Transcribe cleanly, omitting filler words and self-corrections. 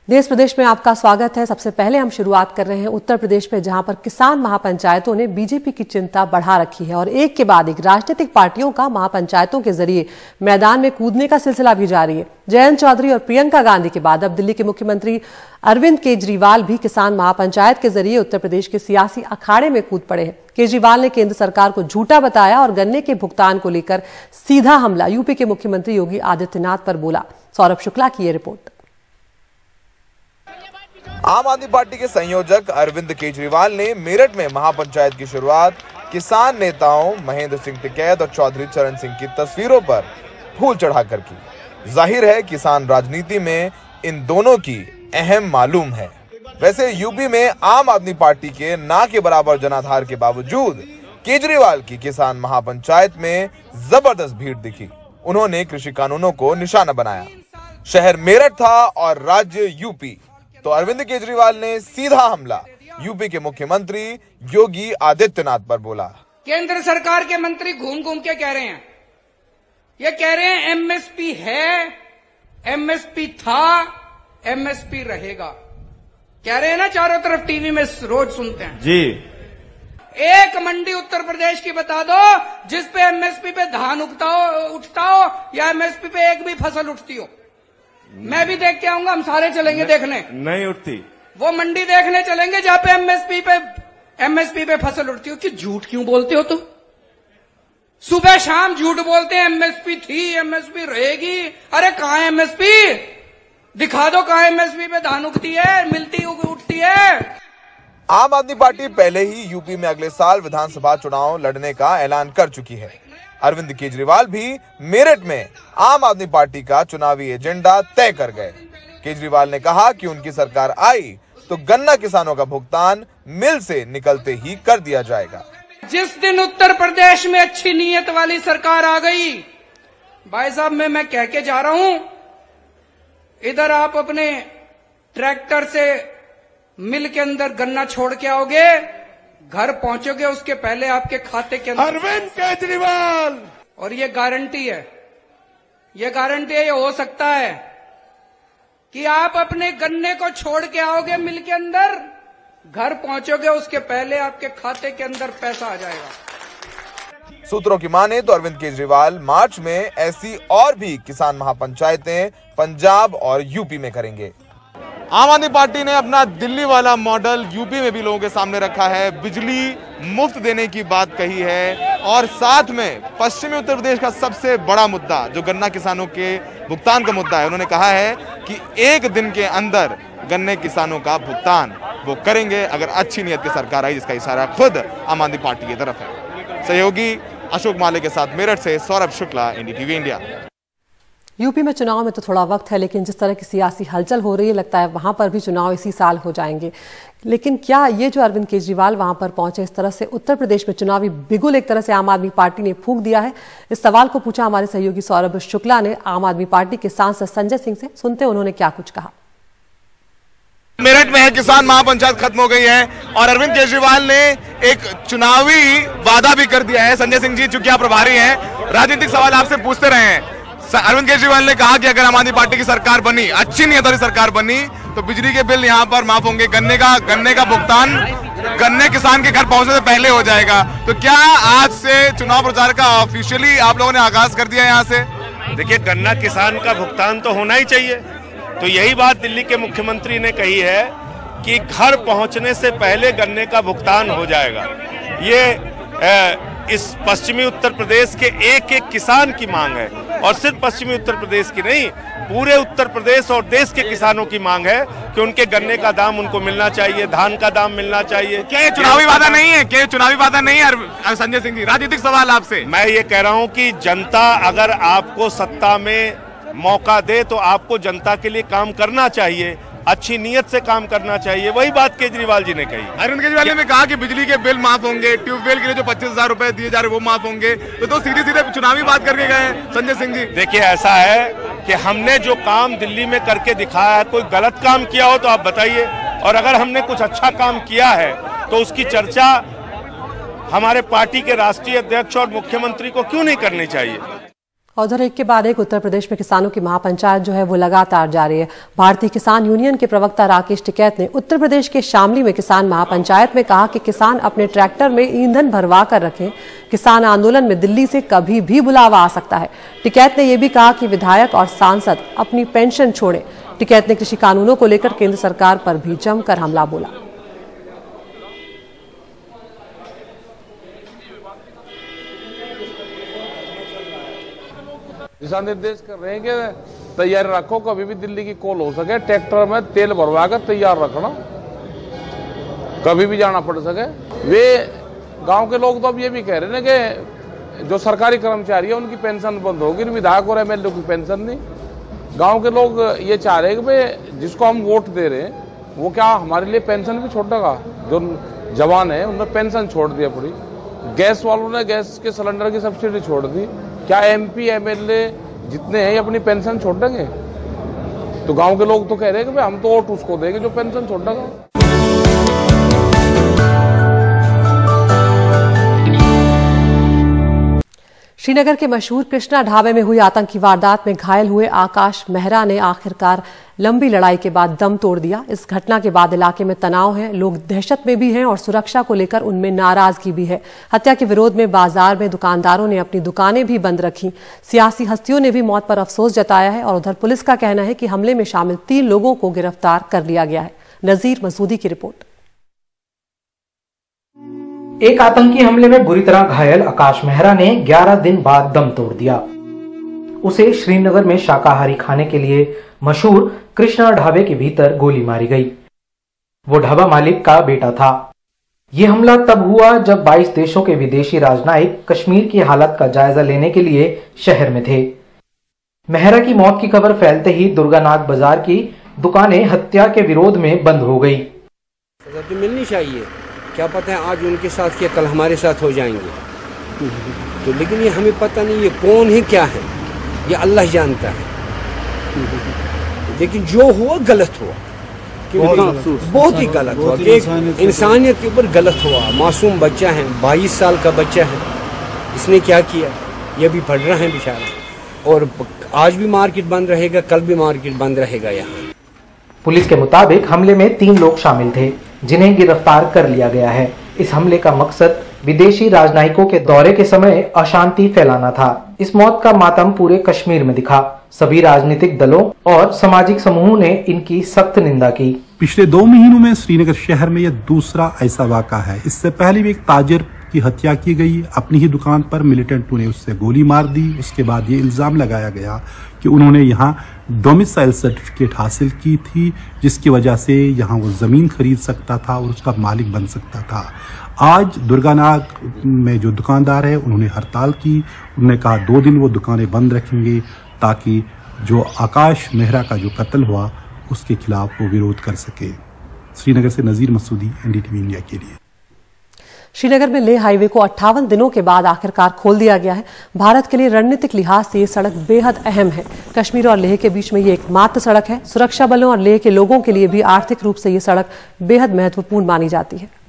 देश प्रदेश में आपका स्वागत है। सबसे पहले हम शुरुआत कर रहे हैं उत्तर प्रदेश में, जहां पर किसान महापंचायतों ने बीजेपी की चिंता बढ़ा रखी है और एक के बाद एक राजनीतिक पार्टियों का महापंचायतों के जरिए मैदान में कूदने का सिलसिला भी जारी है। जयंत चौधरी और प्रियंका गांधी के बाद अब दिल्ली के मुख्यमंत्री अरविंद केजरीवाल भी किसान महापंचायत के जरिए उत्तर प्रदेश के सियासी अखाड़े में कूद पड़े हैं। केजरीवाल ने केंद्र सरकार को झूठा बताया और गन्ने के भुगतान को लेकर सीधा हमला यूपी के मुख्यमंत्री योगी आदित्यनाथ पर बोला। सौरभ शुक्ला की यह रिपोर्ट। आम आदमी पार्टी के संयोजक अरविंद केजरीवाल ने मेरठ में महापंचायत की शुरुआत किसान नेताओं महेंद्र सिंह टिकैत और चौधरी चरण सिंह की तस्वीरों पर फूल चढ़ाकर की। जाहिर है किसान राजनीति में इन दोनों की अहम मालूम है। वैसे यूपी में आम आदमी पार्टी के ना के बराबर जनाधार के बावजूद केजरीवाल की किसान महापंचायत में जबरदस्त भीड़ दिखी। उन्होंने कृषि कानूनों को निशाना बनाया। शहर मेरठ था और राज्य यूपी, तो अरविंद केजरीवाल ने सीधा हमला यूपी के मुख्यमंत्री योगी आदित्यनाथ पर बोला। केंद्र सरकार के मंत्री घूम घूम के कह रहे हैं, ये कह रहे हैं एमएसपी है, एमएसपी था, एमएसपी रहेगा। कह रहे हैं ना, चारों तरफ टीवी में रोज सुनते हैं जी। एक मंडी उत्तर प्रदेश की बता दो जिस पे एमएसपी पे धान उठता हो या एमएसपी पे एक भी फसल उठती हो। मैं भी देख के आऊंगा, हम सारे चलेंगे देखने। नहीं उठती। वो मंडी देखने चलेंगे जहां पे एमएसपी पे फसल उठती हो। कि झूठ क्यों बोलते हो तुम? सुबह शाम झूठ बोलते हैं, एमएसपी थी, एमएसपी रहेगी। अरे कहां है एमएसपी? दिखा दो कहां एमएसपी पे धान उगती है, मिलती उठती है। आम आदमी पार्टी पहले ही यूपी में अगले साल विधानसभा चुनाव लड़ने का ऐलान कर चुकी है। अरविंद केजरीवाल भी मेरठ में आम आदमी पार्टी का चुनावी एजेंडा तय कर गए। केजरीवाल ने कहा कि उनकी सरकार आई तो गन्ना किसानों का भुगतान मिल से निकलते ही कर दिया जाएगा। जिस दिन उत्तर प्रदेश में अच्छी नीयत वाली सरकार आ गई, भाई साहब मैं कह के जा रहा हूं, इधर आप अपने ट्रैक्टर से मिल के अंदर गन्ना छोड़ के आओगे, घर पहुंचोगे उसके पहले आपके खाते के अंदर अरविंद केजरीवाल। और ये गारंटी है, ये हो सकता है कि आप अपने गन्ने को छोड़ के आओगे मिल के अंदर, घर पहुंचोगे उसके पहले आपके खाते के अंदर पैसा आ जाएगा। सूत्रों की माने तो अरविंद केजरीवाल मार्च में ऐसी और भी किसान महापंचायतें पंजाब और यूपी में करेंगे। आम आदमी पार्टी ने अपना दिल्ली वाला मॉडल यूपी में भी लोगों के सामने रखा है। बिजली मुफ्त देने की बात कही है और साथ में पश्चिमी उत्तर प्रदेश का सबसे बड़ा मुद्दा जो गन्ना किसानों के भुगतान का मुद्दा है, उन्होंने कहा है कि एक दिन के अंदर गन्ने किसानों का भुगतान वो करेंगे अगर अच्छी नीयत की सरकार आई, जिसका इशारा खुद आम आदमी पार्टी की तरफ है। सहयोगी अशोक माले के साथ मेरठ से Saurabh Shukla, NDTV India. UP में चुनाव में तो थोड़ा वक्त है, लेकिन जिस तरह की सियासी हलचल हो रही है, लगता है वहां पर भी चुनाव इसी साल हो जाएंगे। लेकिन क्या ये जो अरविंद केजरीवाल वहां पर पहुंचे, इस तरह से उत्तर प्रदेश में चुनावी बिगुल एक तरह से आम आदमी पार्टी ने फूंक दिया है? इस सवाल को पूछा हमारे सहयोगी सौरभ शुक्ला ने आम आदमी पार्टी के सांसद संजय सिंह से। सुनते उन्होंने क्या कुछ कहा। मेरठ में किसान महापंचायत खत्म हो गई है और अरविंद केजरीवाल ने एक चुनावी वादा भी कर दिया है। संजय सिंह जी, चूंकि आप प्रभारी हैं, राजनीतिक सवाल आपसे पूछते रहे हैं। अरविंद केजरीवाल ने कहा कि अगर आम आदमी पार्टी की सरकार बनी, अच्छी नीयत वाली सरकार बनी, तो बिजली के बिल यहाँ पर माफ होंगे, गन्ने का भुगतान गन्ने किसान के घर पहुंचने से पहले हो जाएगा। तो क्या आज से चुनाव प्रचार का ऑफिशियली आप लोगों ने आगाज कर दिया यहाँ से? देखिए, गन्ना किसान का भुगतान तो होना ही चाहिए। तो यही बात दिल्ली के मुख्यमंत्री ने कही है कि घर पहुंचने से पहले गन्ने का भुगतान हो जाएगा। ये इस पश्चिमी उत्तर प्रदेश के एक एक किसान की मांग है और सिर्फ पश्चिमी उत्तर प्रदेश की नहीं, पूरे उत्तर प्रदेश और देश के किसानों की मांग है कि उनके गन्ने का दाम उनको मिलना चाहिए, धान का दाम मिलना चाहिए। क्या ये चुनावी वादा नहीं है? क्या चुनावी वादा नहीं है संजय सिंह जी? राजनीतिक सवाल आपसे। मैं ये कह रहा हूं कि जनता अगर आपको सत्ता में मौका दे तो आपको जनता के लिए काम करना चाहिए, अच्छी नीयत से काम करना चाहिए। वही बात केजरीवाल जी ने कही। अरविंद केजरीवाल ने कहा कि बिजली के बिल माफ होंगे, ट्यूबवेल के लिए जो 25,000 रुपए दिए जा रहे वो माफ होंगे। तो सीधे सीधे चुनावी बात करके गए संजय सिंह जी। देखिए, ऐसा है कि हमने जो काम दिल्ली में करके दिखाया है, कोई गलत काम किया हो तो आप बताइए, और अगर हमने कुछ अच्छा काम किया है तो उसकी चर्चा हमारे पार्टी के राष्ट्रीय अध्यक्ष और मुख्यमंत्री को क्यों नहीं करनी चाहिए? उधर एक के बाद एक उत्तर प्रदेश में किसानों की महापंचायत जो है वो लगातार जारी है। भारतीय किसान यूनियन के प्रवक्ता राकेश टिकैत ने उत्तर प्रदेश के शामली में किसान महापंचायत में कहा कि किसान अपने ट्रैक्टर में ईंधन भरवा कर रखें। किसान आंदोलन में दिल्ली से कभी भी बुलावा आ सकता है। टिकैत ने यह भी कहा कि विधायक और सांसद अपनी पेंशन छोड़ें। टिकैत ने कृषि कानूनों को लेकर केंद्र सरकार पर भी जमकर हमला बोला। दिशा निर्देश कर रहे हैं कि तैयारी रखो, कभी भी दिल्ली की कॉल हो सके, ट्रैक्टर में तेल भरवा कर तैयार रखना, कभी भी जाना पड़ सके। वे गांव के लोग तो अब ये भी कह रहे हैं कि जो सरकारी कर्मचारी है उनकी पेंशन बंद होगी, विधायक और एमएलए की पेंशन नहीं। गांव के लोग ये चाह रहे हैं कि भाई जिसको हम वोट दे रहे हैं वो क्या हमारे लिए पेंशन भी छोड़ देगा। जो जवान है उन्होंने पेंशन छोड़ दिया पूरी। गैस वालों ने गैस के सिलेंडर की सब्सिडी छोड़ दी। क्या एमपी एमएलए जितने हैं अपनी पेंशन छोड़ देंगे? तो गांव के लोग तो कह रहे हैं कि भाई हम तो वोट उसको देंगे जो पेंशन छोड़ देगा। श्रीनगर के मशहूर कृष्णा ढाबे में हुई आतंकी वारदात में घायल हुए आकाश मेहरा ने आखिरकार लंबी लड़ाई के बाद दम तोड़ दिया। इस घटना के बाद इलाके में तनाव है, लोग दहशत में भी हैं और सुरक्षा को लेकर उनमें नाराजगी भी है। हत्या के विरोध में बाजार में दुकानदारों ने अपनी दुकानें भी बंद रखी। सियासी हस्तियों ने भी मौत पर अफसोस जताया है और उधर पुलिस का कहना है कि हमले में शामिल 3 लोगों को गिरफ्तार कर लिया गया है। नजीर मसूदी की रिपोर्ट। एक आतंकी हमले में बुरी तरह घायल आकाश मेहरा ने 11 दिन बाद दम तोड़ दिया। उसे श्रीनगर में शाकाहारी खाने के लिए मशहूर कृष्णा ढाबे के भीतर गोली मारी गई। वो ढाबा मालिक का बेटा था। ये हमला तब हुआ जब 22 देशों के विदेशी राजनयिक कश्मीर की हालत का जायजा लेने के लिए शहर में थे। मेहरा की मौत की खबर फैलते ही दुर्गानाथ बाजार की दुकानें हत्या के विरोध में बंद हो गई। सजा तो मिलनी चाहिए, क्या पता है आज उनके साथ क्या कल हमारे साथ हो जाएंगे। तो लेकिन ये हमें पता नहीं ये कौन है क्या है, ये अल्लाह जानता है। लेकिन जो हुआ गलत हुआ, बहुत ही गलत हुआ कि इंसानियत के ऊपर गलत हुआ। मासूम बच्चा है, 22 साल का बच्चा है, इसने क्या किया ये भी पढ़ रहा है बेचारा। और आज भी मार्केट बंद रहेगा, कल भी मार्केट बंद रहेगा। यहाँ पुलिस के मुताबिक हमले में 3 लोग शामिल थे जिन्हें गिरफ्तार कर लिया गया है। इस हमले का मकसद विदेशी राजनयिकों के दौरे के समय अशांति फैलाना था। इस मौत का मातम पूरे कश्मीर में दिखा। सभी राजनीतिक दलों और सामाजिक समूहों ने इनकी सख्त निंदा की। पिछले 2 महीनों में श्रीनगर शहर में यह दूसरा ऐसा वाक़ा है। इससे पहले भी एक ताजिर की हत्या की गई, अपनी ही दुकान पर मिलिटेंटों ने उससे गोली मार दी। उसके बाद ये इल्जाम लगाया गया कि उन्होंने यहाँ डोमिसाइल सर्टिफिकेट हासिल की थी, जिसकी वजह से यहाँ वो जमीन खरीद सकता था और उसका मालिक बन सकता था। आज दुर्गानाथ में जो दुकानदार है उन्होंने हड़ताल की। उन्होंने कहा 2 दिन वो दुकानें बंद रखेंगे ताकि जो आकाश मेहरा का जो कत्ल हुआ उसके खिलाफ वो विरोध कर सके। श्रीनगर से नजीर मसूदी, एनडीटीवी इंडिया के लिए। श्रीनगर में लेह हाईवे को 58 दिनों के बाद आखिरकार खोल दिया गया है। भारत के लिए रणनीतिक लिहाज से ये सड़क बेहद अहम है। कश्मीर और लेह के बीच में ये एकमात्र सड़क है। सुरक्षा बलों और लेह के लोगों के लिए भी आर्थिक रूप से ये सड़क बेहद महत्वपूर्ण मानी जाती है।